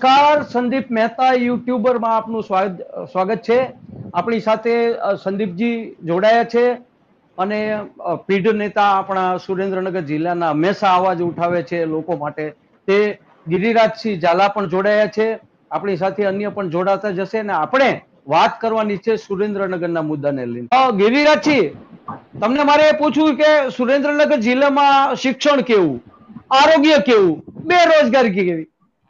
નમસ્કાર, સંદીપ મહેતા યુટ્યુબર માં આપનું સ્વાગત છે। આપણી સાથે સંદીપજી જોડાયા છે અને પીઢ નેતા આપણા સુરેન્દ્રનગર જિલ્લાના હંમેશા અવાજ ઉઠાવે છે લોકો માટે, તે ગિરિરાજસિંહ ઝાલા પણ જોડાયા છે। આપણી સાથે અન્ય પણ જોડાતા જશે અને આપણે વાત કરવાની છે સુરેન્દ્રનગરના મુદ્દાને લઈને। ગિરિરાજસિંહ, તમને મારે પૂછવું કે સુરેન્દ્રનગર જિલ્લામાં શિક્ષણ કેવું, આરોગ્ય કેવું, બેરોજગારી કેવી?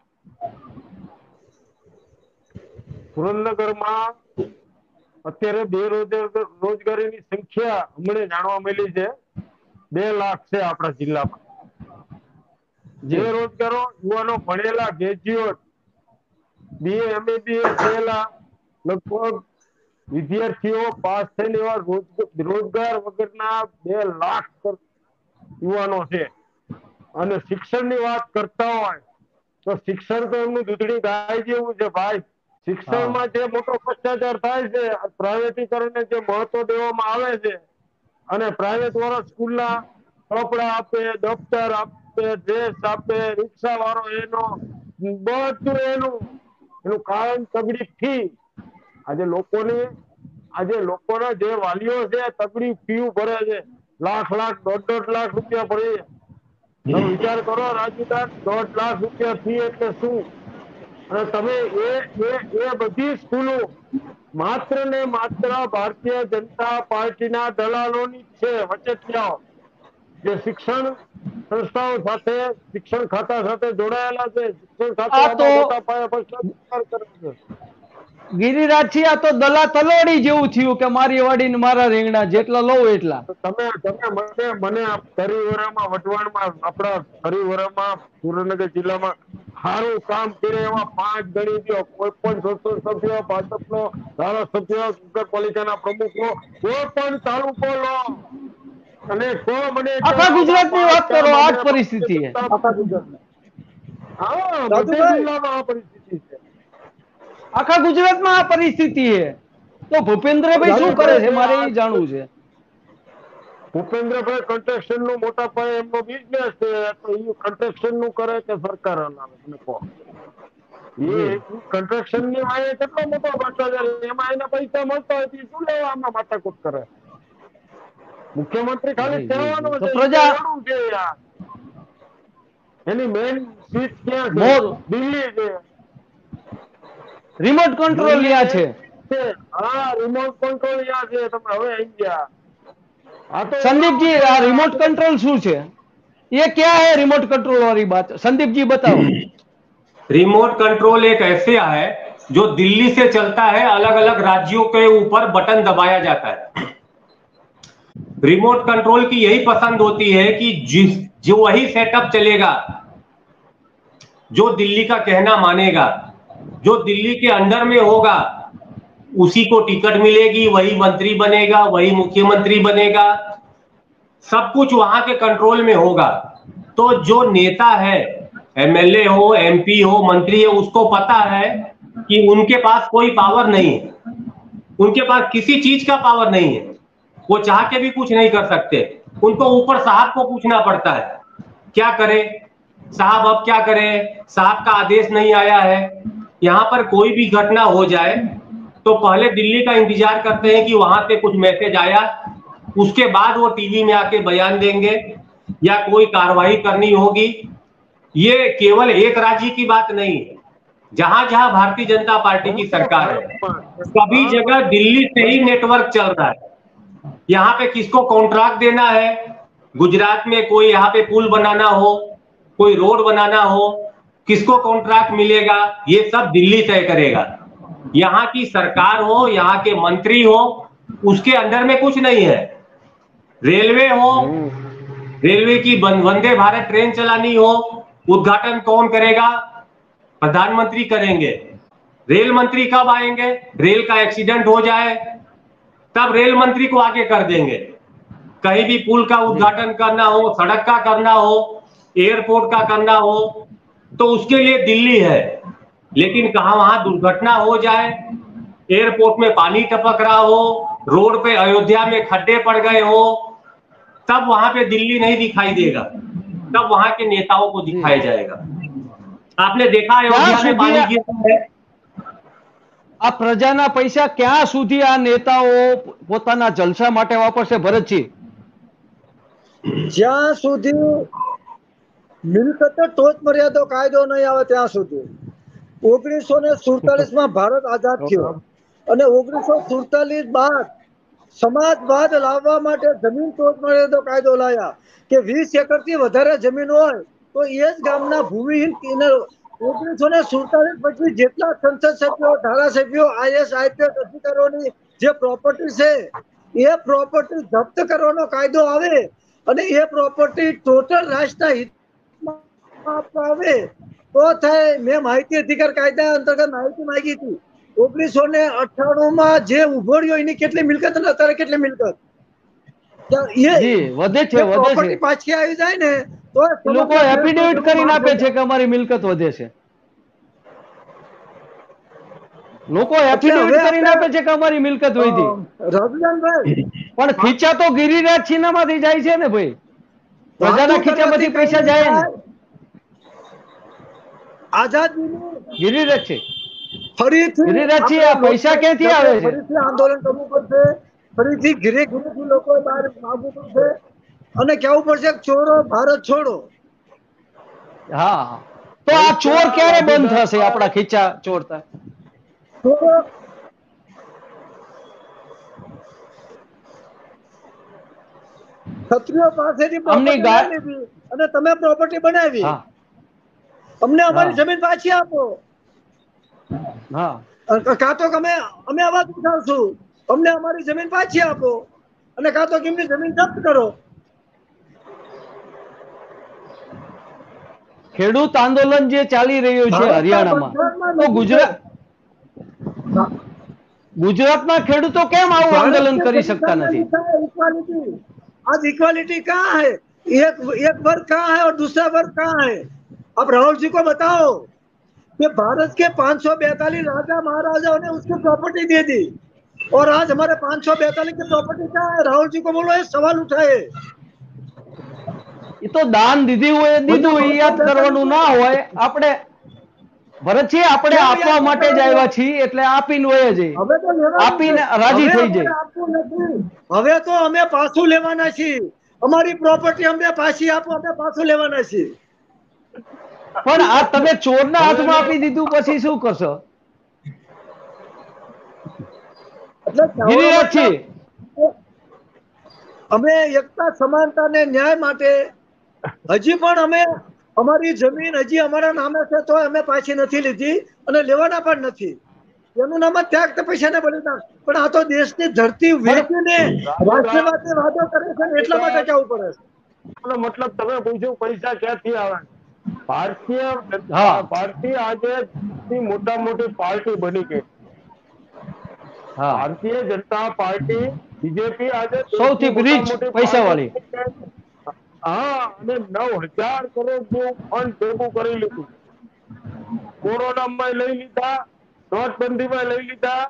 સુરેન્દ્રનગરમાં અત્યારે બેરોજગારીની સંખ્યા હમણાં જાણવા મળી છે 2 લાખ છે આપણા જિલ્લામાં। બેરોજગારો યુવાનો ભણેલા ગ્રેજ્યુએટ BA MBBS થયેલા લગભગ વિદ્યાર્થીઓ પાસ થઈને એવા રોજગાર વગરના 2 લાખ યુવાનો છે। અને શિક્ષણની વાત કરતા હોય તો શિક્ષણ તો એમનું દૂધની ગાય જેવું છે ભાઈ। શિક્ષણમાં જે મોટો ભ્રષ્ટાચાર થાય છે, પ્રાઇવેટીકરણને જે મહત્વ દેવામાં આવે છે અને પ્રાઇવેટ વાળા સ્કૂલના કપડા આપે, દફતર આપે, ડ્રેસ આપે, રિક્ષા વાળો એનો બધું એનું કારણ તગડી ફી। આજે લોકોના જે વાલીઓ છે તગડી ફી ભરે છે, લાખ લાખ 1.5 લાખ રૂપિયા ભરે। તમે વિચાર કરો રાજુદાન, 1.5 લાખ રૂપિયા ફી એટલે શું? અને તમે એ બધી સ્કૂલો માત્ર ને માત્ર ભારતીય જનતા પાર્ટીના દલાલોની છે, વચેટિયાઓ જે શિક્ષણ સંસ્થાઓ સાથે, શિક્ષણ ખાતા સાથે જોડાયેલા છે। શિક્ષણ ખાતું આમાં મોટા પાયે ભ્રષ્ટાચાર કરે છે। ગિરિરાજસિંહ, આ તો દલા તલોડી જેવું થયું કે મારી વાડી ને મારા રીંગણા, જેટલા લઉં એટલા। તમે મને હરિવરામાં, વઢવાણમાં, આપણા હરિવરામાં સુરેન્દ્રનગર જિલ્લામાં સારું કામ કરે એવા 5 ગણી દો। કોઈ પણ સંસદ સભ્ય, ભાજપનો ધારાસભ્ય, નગરપાલિકાના પ્રમુખો, કોઈ પણ તાલુકો લો અને તો મને આખા ગુજરાતની વાત કરો, આ જ પરિસ્થિતિ છે। હા, બધે જિલ્લામાં આ પરિસ્થિતિ છે। આખા ગુજરાતમાં આ પરિસ્થિતિ છે, તો ભૂપેન્દ્રભાઈ શું કરે છે મારે એ જાણવું છે। ભૂપેન્દ્રભાઈ કન્સ્ટ્રક્શન નું મોટા પાયે એમનો બિઝનેસ છે, તો એ કન્સ્ટ્રક્શન નું કરે કે સરકાર હલાવે? મને કહો। એ કન્સ્ટ્રક્શન ની વાય કેટલો મોટો ભ્રષ્ટાચાર, એમાં એના પૈસા મળતા હોય તો શું લેવા આમાં માથાકૂટ કરે? મુખ્યમંત્રી ખાલી કહેવાનો છે, એવું છે યાર। એની મેઇન સીટ ક્યાં છે? દિલ્હી છે। રિમોટ કંટ્રોલ ન્યા છે। હા, રિમોટ કંટ્રોલ ન્યા છે। તમે હવે આવી ગયા। संदीप जी, आ रिमोट कंट्रोल शू है? ये क्या है रिमोट कंट्रोल वाली बात? संदीप जी बताओ। रिमोट कंट्रोल एक ऐसे है जो दिल्ली से चलता है, अलग अलग राज्यों के ऊपर बटन दबाया जाता है। रिमोट कंट्रोल की यही पसंद होती है कि जो वही सेटअप चलेगा, जो दिल्ली का कहना मानेगा, जो दिल्ली के अंडर में होगा, उसी को टिकट मिलेगी, वही मंत्री बनेगा, वही मुख्यमंत्री बनेगा, सब कुछ वहां के कंट्रोल में होगा। तो जो नेता है, MLA हो, MP हो, मंत्री है, उसको पता है कि उनके पास कोई पावर नहीं है, उनके पास किसी चीज का पावर नहीं है, वो चाह के भी कुछ नहीं कर सकते। उनको ऊपर साहब को पूछना पड़ता है, क्या करें साहब, अब क्या करें, साहब का आदेश नहीं आया है। यहां पर कोई भी घटना हो जाए तो पहले दिल्ली का इंतजार करते हैं कि वहां से कुछ मैसेज आया, उसके बाद वो टीवी में आके बयान देंगे या कोई कार्रवाई करनी होगी। ये केवल एक राज्य की बात नहीं है, जहां जहां भारतीय जनता पार्टी की सरकार है, सभी जगह दिल्ली से ही नेटवर्क चल रहा है। यहाँ पे किसको कॉन्ट्रैक्ट देना है, गुजरात में कोई यहाँ पे पुल बनाना हो, कोई रोड बनाना हो, किसको कॉन्ट्रैक्ट मिलेगा, ये सब दिल्ली तय करेगा। यहाँ की सरकार हो, यहाँ के मंत्री हो, उसके अंदर में कुछ नहीं है। रेलवे हो, रेलवे की वंदे भारत ट्रेन चलानी हो, उद्घाटन कौन करेगा? प्रधानमंत्री करेंगे। रेल मंत्री कब आएंगे? रेल का एक्सीडेंट हो जाए तब रेल मंत्री को आगे कर देंगे। कहीं भी पुल का उद्घाटन करना हो, सड़क का करना हो, एयरपोर्ट का करना हो, तो उसके लिए दिल्ली है। लेकिन कहां वहां दुर्घटना हो जाए, एयरपोर्ट में पानी टपक रहा हो, रोड पे अयोध्या में खड्डे पड़ गए हो, तब वहां पे दिल्ली नहीं दिखाई देगा, तब वहां के नेताओं को दिखाया जाएगा। आपने देखा अयोध्या में पानी गिरा है। આ પ્રજાના પૈસા ક્યાં સુધી આ નેતાઓ પોતાના જલસા માટે વાપરશે ભરતજી? જ્યાં સુધી મિલકત ટોચ મર્યાદો કાયદો નહીં આવે ત્યાં સુધી. 1947 માં ભારત આઝાદ થયો અને 1947 બાદ સમાજવાદ લાવવા માટે જમીન ટોચ મર્યાદો કાયદો લાયા કે 20 એકરથી વધારે જમીન હોય તો એ જ ગામના ભૂમિહીન 1947 પછી જેટલા સંસદ સભ્યો, ધારાસભ્યો, આઈએસ આઈપીએસ અધિકારીઓની જે પ્રોપર્ટી છે એ પ્રોપર્ટી જપ્ત કરવાનો કાયદો આવે અને એ પ્રોપર્ટી ટોટલ રાષ્ટ્રના હિતમાં આપવામાં આવે તો થાય. મેં માહિતી અધિકાર કાયદા અંતર્ગત માહિતી માંગી હતી. 1998 માં જે ઉભો રહ્યો એની કેટલી મિલકત અને અત્યારે કેટલી મિલકત વધે છે. પાછી આવી જાય ને તો લોકો એફિડેવિટ કરીને આપે છે કે અમારી મિલકત વધે છે. લોકો એફિડેવિટ કરીને આપે છે કે અમારી મિલકત વધી. રવિલાલભાઈ પણ ખીચા તો ગિરિરાજ છીનામાંથી જાય છે ને ભાઈ, પ્રજાના ખીચામાંથી પૈસા જાય ને. આઝાદીની ગિરિરાજ છે, ફરીથી ગિરિરાજ છે, આ પૈસા ક્યાંથી આવે છે? ફરીથી આંદોલન કરવું પડશે, ફરીથી ઘરે ઘરેથી લોકો બહાર માગવું પડશે અને કહેવું પડશે ચોરો ભારત છોડો. હા, તો આ ચોર ક્યારે બંધ થશે? આપણા ખીચા ચોરતા ચોરો ક્ષત્રિયો પાસેથી અમની property લઈ લીધી અને તમે પ્રોપર્ટી બનાવી. હા અમને અમારી હા. જમીન પાછી આપો. હા, કાં તો અમે અવાજ ઉઠાવશું, અમને અમારી જમીન પાછી આપો અને કાં તો એમની જમીન જપ્ત કરો. ખેડૂત આંદોલન જે ચાલી રહ્યું છે હરિયાણામાં, તો ગુજરાતના ખેડૂતો કેમ આવું આંદોલન કરી શકતા નથી? आज इक्वालिटी कहाँ है? एक वर्ग कहाँ है और दूसरा वर्ग कहाँ है? अब राहुल जी को बताओ कि भारत के 542 राजा महाराजाओं ने उसको प्रॉपर्टी दे दी और आज हमारे 542 की प्रॉपर्टी कहाँ है? राहुल जी को बोलो ये सवाल उठाए. એ તો દાન દીધી હોય દીધું, એ યાદ કરવાનું ના હોય. આપણે ભરતજી આપણે આપવા માટે જ આવ્યા છીએ એટલે આપીને હોય જ, હવે તો આપીને રાજી થઈ જાય. હવે તો અમે પાછું લેવાના છીએ. અમારી પ્રોપર્ટી અમને પાછી આપો, અમે પાછું લેવાના છીએ. પણ આ તમે ચોરના હાથમાં આપી દીધું પછી શું કરશો? ગિરિરાજજી, અમે એકતા, સમાનતા ને ન્યાય માટે હજી પણ અમે અમારી જમીન હજી અમારા નામે છે તો અમે પાછી નથી લીધી અને લેવાના પણ નથી. એનું નામ જ ત્યાગ તપસ્યા ને બલિદાન. પણ આ તો દેશની ધરતી વેચીને રાષ્ટ્રવાદની વાતો કરે છે ને એટલા માટે જવું પડે છે. મતલબ તમે પૂછ્યું પૈસા ક્યાંથી આવે? ભારતીય આજે મોટા મોટી પાર્ટી બની ગઈ. ભારતીય જનતા પાર્ટી બીજેપી આજે સૌથી રીચ પૈસા વાળી. હા, અને 9,000 કરોડ જેવું ફંડ ભેગું કરી લીધું. કોરોનામાં લઈ લીધા, નોટબંધીમાં લઈ લીધા,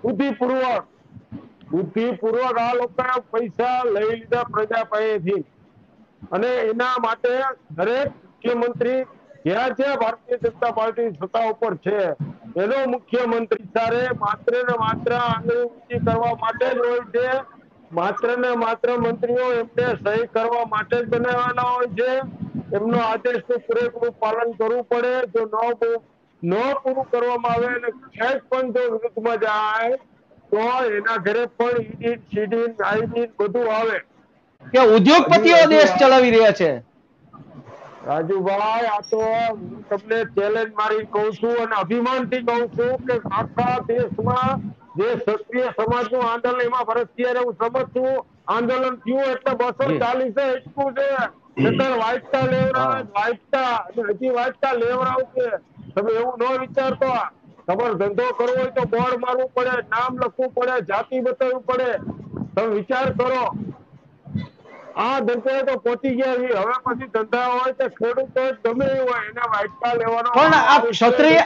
બુદ્ધિપૂર્વક આ લોકોએ પૈસા લઈ લીધા પ્રજા પાસેથી. અને એના માટે દરેક મુખ્યમંત્રી જ્યાં જ્યાં ભારતીય જનતા પાર્ટી સત્તા ઉપર છે એનો મુખ્યમંત્રી સારે માત્ર ને માત્ર આંગળી ઊંચી કરવા માટે જ હોય છે. માત્ર ને માત્ર મંત્રીઓ એમને સહી કરવા માટે જ બનાવેલા હોય છે. એમનો આદેશનું પૂરેપૂરું પાલન કરવું પડે. જો ન પૂરું કરવામાં આવે અને ક્યાંક પણ જો વિરુદ્ધમાં જાય તો એના ઘરે પણ ઈડી, સીડી, આઈડી બધું આવે. કે ઉદ્યોગપતિઓ દેશ ચલાવી રહ્યા છે. રાજુભાઈ, આ તો હું તમને ચેલેન્જ મારી કહું છું અને અભિમાનથી કહું છું કે આખા દેશમાં જે ક્ષત્રિય સમાજનું આંદોલન, એમાં ભરતસિંહ હું સમજ છું, આંદોલન થયું એટલે 240 એટલું છે. વાંચતા લેવડાવે, વાંચતા હજી વાંચતા લેવડાવશે. તમે એવું ન વિચારતો. તમારો ધંધો કરવો હોય તો બોર્ડ મારવું પડે, નામ લખવું પડે, જાતિ બતાવવું પડે. તમે વિચાર કરો. આ ધંધા તો પહોંચી ગયા છે. હવે પછી ધંધા હોય તો ખેડૂતો ગમે એ હોય એને વાંચતા લેવાનો. પણ આ ક્ષત્રિય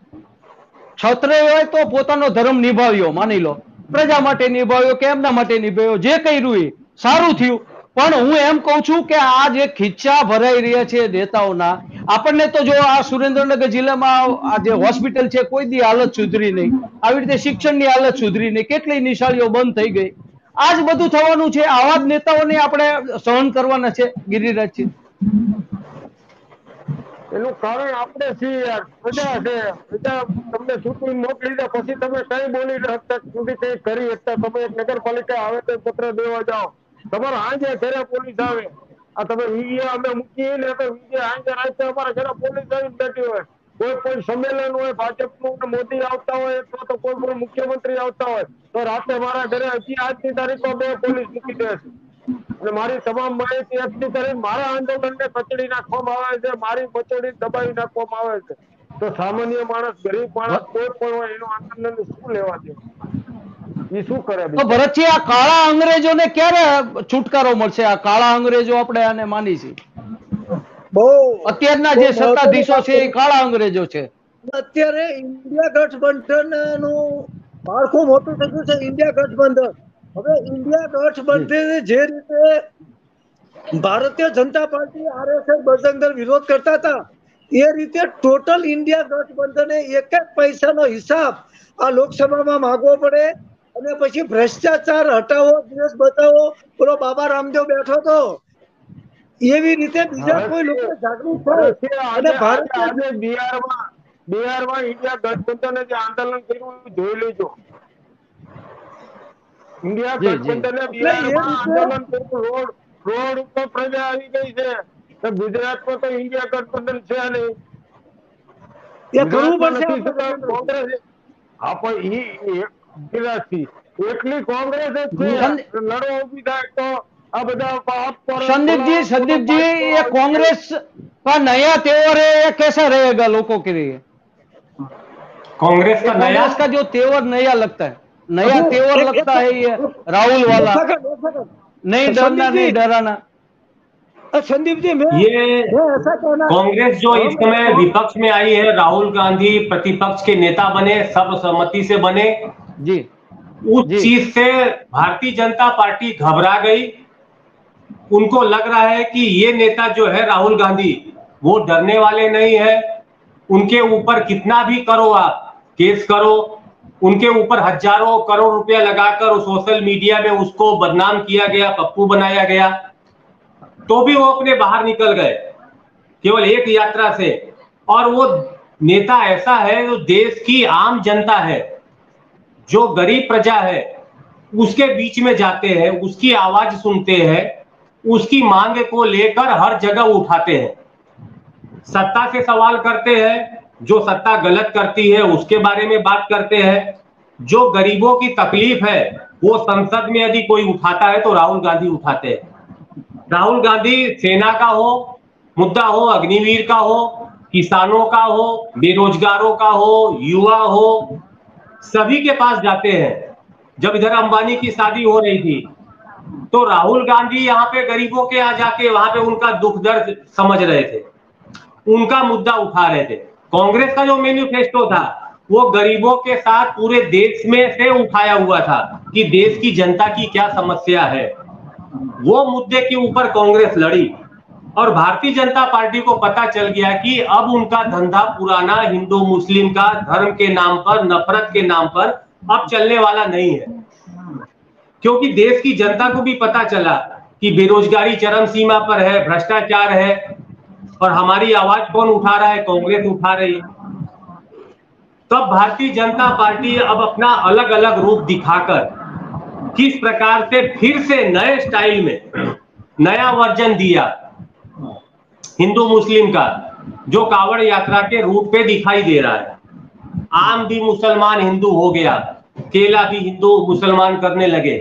હોય તો પોતાનો ધર્મ નિભાવ્યો, માની લો પ્રજા માટે નિભાવ્યો કે એમના માટે નિભાવ્યો, જે કર્યું એ સારું થયું. પણ હું એમ કહું છું કે આ જે ખીચ્ચા ભરાઈ રહ્યા છે નેતાઓના, આપણને તો જો આ સુરેન્દ્રનગર જિલ્લામાં આ જે હોસ્પિટલ છે કોઈ દી હાલત સુધરી નહીં, આવી રીતે શિક્ષણની હાલત સુધરી નહીં, કેટલી નિશાળીઓ બંધ થઈ ગઈ. આ જ બધું થવાનું છે. આવા જ નેતાઓને આપણે સહન કરવાના છે ગિરિરાજજી. એનું કારણ આપણે છીએ યાર, પ્રજા છે. પ્રજા તમને ચૂંટણી મોકલી દે પછી તમે કઈ બોલી શકતા સુધી કઈ કરી શકતા. તમે એક નગરપાલિકા આવે તો પત્ર દેવા જાઓ, તમારે હાંજે ઘરે પોલીસ આવે. આ તમે વીડિયો અમે મૂકીએ ને તો વીડિયો હાંજે રાતે અમારા ઘરે પોલીસ આવીને બેઠી હોય. કોઈ સંમેલન હોય ભાજપનું, મોદી આવતા હોય અથવા તો કોઈ પણ મુખ્યમંત્રી આવતા હોય તો રાતે મારા ઘરે હજી આજની તારીખમાં 2 પોલીસ મૂકી દે છે. અને મારી તમામ માહિતી એકઠી કરી મારા આંદોલનને કચડી નાખવામાં આવે છે, મારી બચોડી દબાવી નાખવામાં આવે છે. તો સામાન્ય માણસ, ગરીબ માણસ કોઈ પણ હોય એનું આંદોલન શું લેવા દે? એ શું કરે? તો ભરતજી, આ કાળા અંગ્રેજોને ક્યારે છુટકારો મળશે? આ કાળા અંગ્રેજો આપણે આને માની છીએ. બહુ અત્યારના જે સત્તાધીશો છે એ કાળા અંગ્રેજો છે. અત્યારે ઇન્ડિયા ગઠબંધન નું માળખું મોટું થયું છે. ઇન્ડિયા ગઠબંધન, હવે ઇન્ડિયા ગઠબંધન જે રીતે ભારતીય જનતા પાર્ટી, આરએસએસ, બજરંગ દળ વિરોધ કરતા હતા એ રીતે ટોટલ ઇન્ડિયા ગઠબંધને એક પૈસાનો હિસાબ આ લોકસભામાં માંગવો પડે. અને પછી ભ્રષ્ટાચાર હટાવો, દેશ બચાવો. પેલો બાબા રામદેવ બેઠો હતો એવી રીતે બીજા કોઈ લોકો જાગૃત થાય. અને આજે બિહારમાં ઇન્ડિયા ગઠબંધને જે આંદોલન કર્યું જોઈ લેજો. ઇન્ડિયા ગઠબંધને બિહારમાં આંદોલન કર્યું, રોડ ઉપર પ્રજા આવી ગઈ છે. ગુજરાતમાં તો ઇન્ડિયા ગઠબંધન છે નહીં. એ કરવું પડશે કોંગ્રેસ. હા, પણ એકલી કોંગ્રેસ જ છે. લડો ઉભી થાય તો આ બધા संदीप जी ये कांग्रेस का नया तेवर है, ये कैसा रहेगा लोगों के लिए? कांग्रेस का नया कांग्रेस का जो तेवर नया लगता है, नया तेवर लगता है ये राहुल वाला, नहीं डरना नहीं डराना. संदीप जी, ये कांग्रेस जो इस समय विपक्ष में आई है, राहुल गांधी प्रतिपक्ष के नेता बने, सर्वसम्मति से बने जी, उस चीज से भारतीय जनता पार्टी घबरा गई. उनको लग रहा है कि ये नेता जो है राहुल गांधी, वो डरने वाले नहीं है. उनके ऊपर कितना भी करो, आप केस करो, उनके ऊपर हजारों करोड़ रुपया लगाकर सोशल मीडिया में उसको बदनाम किया गया, पप्पू बनाया गया, तो भी वो अपने बाहर निकल गए केवल एक यात्रा से. और वो नेता ऐसा है जो देश की आम जनता है, जो गरीब प्रजा है, उसके बीच में जाते हैं, उसकी आवाज सुनते हैं, उसकी मांग को लेकर हर जगह उठाते हैं. सत्ता से सवाल करते हैं, जो सत्ता गलत करती है उसके बारे में बात करते हैं. जो गरीबों की तकलीफ है वो संसद में यदि कोई उठाता है तो राहुल गांधी उठाते हैं. राहुल गांधी सेना का हो मुद्दा हो, अग्निवीर का हो, किसानों का हो, बेरोजगारों का हो, युवा हो, सभी के पास जाते हैं. जब इधर अंबानी की शादी हो रही थी तो राहुल गांधी यहाँ पे गरीबों के यहाँ जाके वहां पे उनका दुख दर्द समझ रहे थे, उनका मुद्दा उठा रहे थे. कांग्रेस का जो मैनिफेस्टो था वो गरीबों के साथ पूरे देश में से उठाया हुआ था कि देश की जनता की क्या समस्या है. वो मुद्दे के ऊपर कांग्रेस लड़ी और भारतीय जनता पार्टी को पता चल गया कि अब उनका धंधा पुराना हिंदू मुस्लिम का धर्म के नाम पर, नफरत के नाम पर अब चलने वाला नहीं है. क्योंकि देश की जनता को भी पता चला कि बेरोजगारी चरम सीमा पर है, भ्रष्टाचार है, और हमारी आवाज कौन उठा रहा है? कांग्रेस उठा रही है. तब भारतीय जनता पार्टी अब अपना अलग अलग रूप दिखाकर किस प्रकार से फिर से नए स्टाइल में नया वर्जन दिया हिंदू मुस्लिम का, जो कावड़ यात्रा के रूट पे दिखाई दे रहा है. आम भी मुसलमान हिंदू हो गया, केला भी हिंदू मुसलमान करने लगे.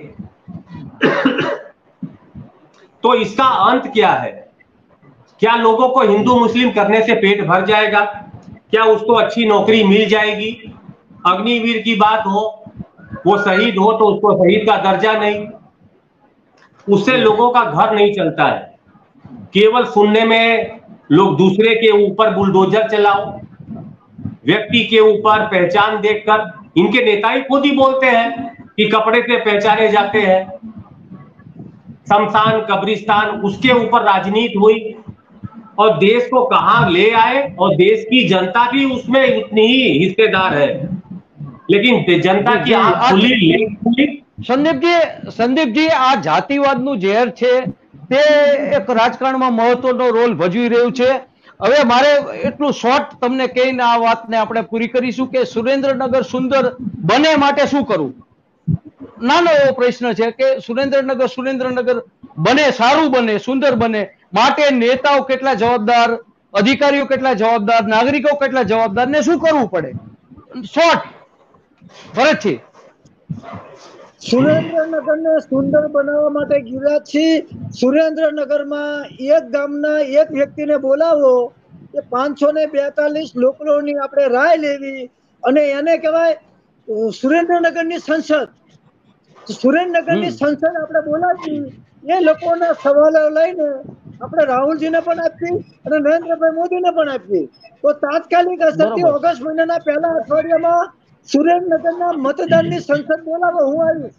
तो इसका अंत क्या है? क्या लोगों को हिंदू मुस्लिम करने से पेट भर जाएगा? क्या उसको अच्छी नौकरी मिल जाएगी? अग्निवीर की बात हो, वो शहीद हो तो उसको शहीद का दर्जा नहीं, उससे लोगों का घर नहीं चलता है. केवल सुनने में लोग दूसरे के ऊपर बुलडोजर चलाओ, व्यक्ति के ऊपर पहचान देखकर, इनके नेता ही खुद ही बोलते हैं कि कपड़े से पहचाने जाते हैं. शमशान कब्रिस्तान, उसके ऊपर राजनीति हुई और देश को कहां ले आए, और देश की जनता भी उसमें उतनी ही हिस्सेदार है, लेकिन जनता की आंख खुली। સંદીપજી આ જાતિવાદનું ઝેર છે તે એક રાજકારણમાં મહત્વનો રોલ ભજવી રહ્યું છે. હવે મારે એટલું શોર્ટ તમને કહીને આ વાતને આપણે પૂરી કરીશું કે સુરેન્દ્રનગર સુંદર બને માટે શું કરવું. નાનો એવો પ્રશ્ન છે કે સુરેન્દ્રનગર બને, સારું બને, સુંદર બને માટે નેતાઓ કેટલા જવાબદાર, અધિકારીઓ કેટલા જવાબદાર, નાગરિકો કેટલા જવાબદાર ને શું કરવું પડે? શોર્ટ ભરતજી. સુરેન્દ્રનગરને સુંદર બનાવવા માટે ગિરિરાજસિંહ, સુરેન્દ્રનગરમાં એક ગામના એક વ્યક્તિને બોલાવો કે 542 લોકોની આપણે રાય લેવી અને એને કહેવાય સુરેન્દ્રનગરની સંસદ. સુરેન્દ્રનગરની સંસદ આપણે બોલાવી, એ લોકોના સવાલો લઈને આપણે રાહુલજીને પણ આપી અને નરેન્દ્રભાઈ મોદીને પણ આપી, તો તાત્કાલિક અસરથી ઓગસ્ટ મહિનાના પહેલા અઠવાડિયામાં સુરેન્દ્રનગરના મતદાનની સંસદ બોલાવો, હું આવીશ.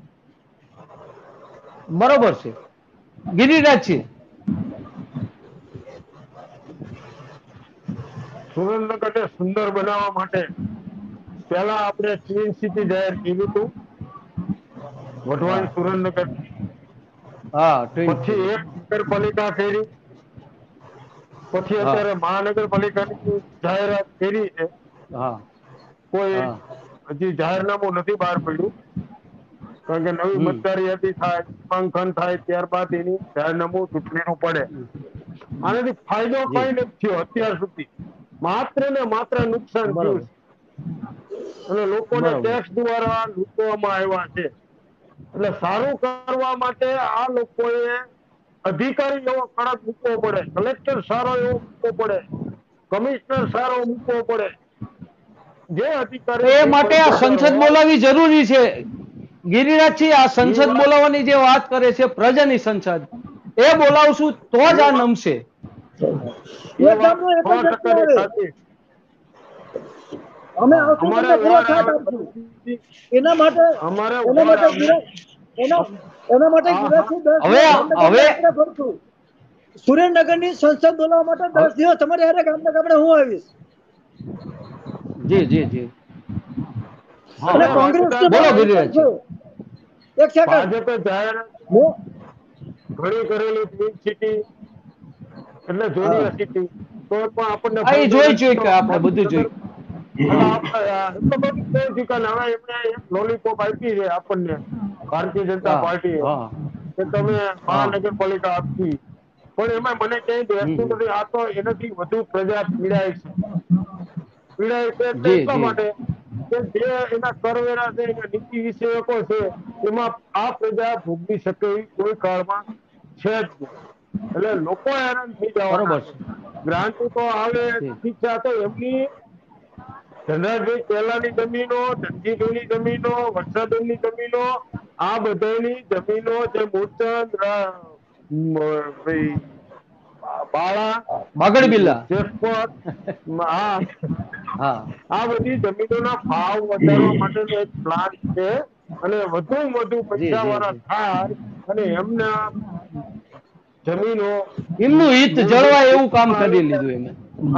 બરોબર છે ગિરિરાજસિંહ. સુરેન્દ્રનગરને સુંદર બનાવવા માટે પહેલા આપણે ક્લીન સિટી જાહેર કર્યું હતું, વઢવાણ સુરેન્દ્રનગર. હા, પછી એક નગરપાલિકા કરી, પછી અત્યારે મહાનગરપાલિકાની જાહેરાત કરી છે. કોઈ હજી જાહેરનામું નથી બહાર પડ્યું, કારણ કે નવી મતદાર યાદી થાય, નામાંકન થાય, ત્યારબાદ એની જાહેરનામું ચૂંટણીનું પડે. આનાથી ફાયદો કઈ નથી થયો અત્યાર સુધી, માત્ર ને માત્ર નુકસાન થયું છે અને લોકોને ટેક્સ દ્વારા લૂંટવામાં આવ્યા છે. એટલે સારું કરવા માટે આ લોકોએ અધિકારી એવો કડક મૂકવો પડે, કલેક્ટર સારો એવો મૂકવો પડે, કમિશનર સારો મૂકવો પડે. જે અધિકારી એ માટે આ સંસદ બોલાવવી જરૂરી છે ગિરિરાજસિંહ. આ સંસદ બોલાવવાની જે વાત કરે છે, પ્રજાની સંસદ, એ બોલાવશું તો જ આ નમશે. અમે એના માટે સુરેન્દ્રનગરની સંસદ બોલાવવા માટે 10 દિવસ તમારે હારે ગામના ગામડે હું આવીશ. જી જી જી. અને કોંગ્રેસ બોલો ગિરિરાજસિંહ. એક સેકન્ડ. ભાજપે જાહેર ઘણી કરેલી ક્લીન સિટી એટલે જોડિયા સિટી, તો પણ આપણને જોઈ કે આપણે બધું જોઈ. લોલીપોપ આપી છે આપણને ભારતીય જનતા પાર્ટી કે તમે મહાનગરપાલિકા આપી, પણ એમાં મને ક્યાંય બેસતું નથી. આ તો એનાથી વધુ પ્રજા પીડાય છે. એટલા માટે કે જે એના કરવેરા છે, એના નીતિ વિષયકો છે, એમાં આ પ્રજા ભોગવી શકે એવી કોઈ કાળમાં છે જ નહીં. એટલે લોકો હેરાન થઈ જવાના. ગ્રાન્ટ તો આવે ઠીક છે, તો એમની ધનરાજભાઈ પહેલાની જમીનો, ધનજીભાઈની જમીનો, વર્ષાબેનની જમીનો, આ બધાની જમીનો જે મૂળચંદ બાળા, બાગડ બિલ્લા, આ બધી જમીનોના ભાવ વધારવા માટેનો એક પ્લાન છે અને વધુ પૈસા વાળા થાય અને એમના જમીનો, એમનું હિત જળવાય એવું કામ કરી લીધું એમને.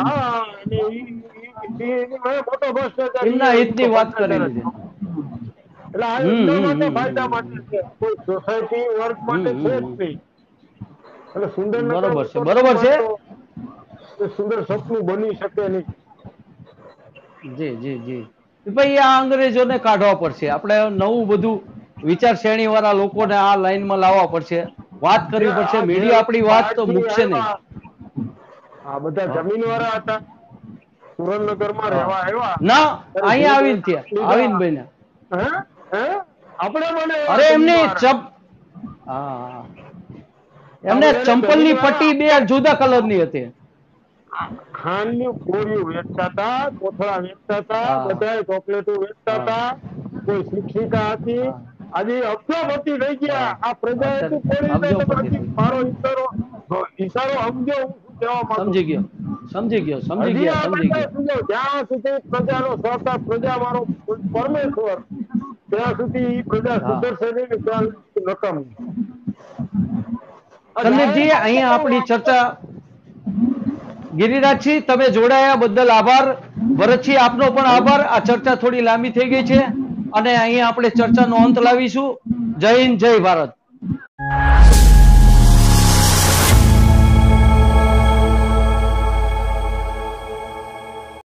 મોટો ભ્રષ્ટાચાર એમના હિતની વાત કરી લીધી. એટલે આ એમના માટે ફાયદા માટે છે, કોઈ સોસાયટી વર્ગ માટે છે જ નહીં. એટલે બરોબર છે. સુંદર સપનું બની શકે નહીં. જી જી જી. ભાઈ આ અંગ્રેજોને કાઢવા પડશે, આપણે નવું બધું વિચારશ્રેણી વાળા લોકોને આ લાઈનમાં લાવવા પડશે, વાત કરવી પડશે. મીડિયા આપણી વાત તો મૂકશે નહીં. આ બધા જમીન વાળા હતા, સુરેન્દ્રનગરમાં રહેવા આવ્યા ના, અહીંયા આવીને બન્યા. આપણે અરે એમની એમને ચંપલની પટ્ટી 2 જુદા કલરની હતી. ખાંડની ગોળીઓ વેચતા હતા, કોથળા વેચતા હતા, બધા ચોકલેટો વેચતા હતા, કોઈ શિક્ષિકા હતી. આજે અબજોપતિ થઈ ગયા. આ પ્રજા મારો ઈશારો સમજો, હું શું કહેવા માંગુ. સમજી ગયો. જ્યાં સુધી પ્રજાનો સહકાર, પ્રજા મારો પરમેશ્વર, ત્યાં સુધી પ્રજા સુધરશે નહીં, ત્યાં નકામ. સંદીપજી, અહીંયા આપણી ચર્ચા ગિરિરાજસિંહ, તમે જોડાયા બદલ આભાર. ભરતસિંહ, આપનો પણ આભાર. આ ચર્ચા થોડી લાંબી થઈ ગઈ છે અને અહીંયા આપણે ચર્ચાનો અંત લાવીશું. જય હિન્દ, જય ભારત.